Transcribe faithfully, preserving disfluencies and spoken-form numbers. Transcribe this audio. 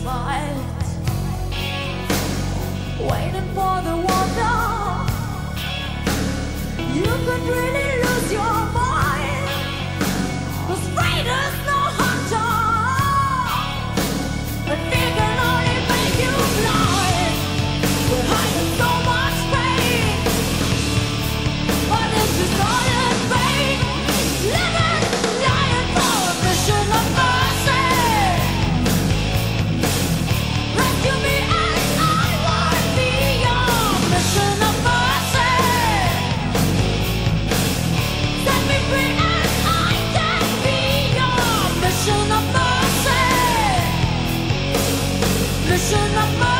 fight, waiting for the wonder. You could really lose your mind, 'cause fate is no hunter, but they can only make you blind. We're hiding so much pain, but it's just all in vain. Living, lying for a mission of mercy. Rescue me and I won't be your mission of mercy. Set me free and I can be your mission of mercy. Mission of mercy.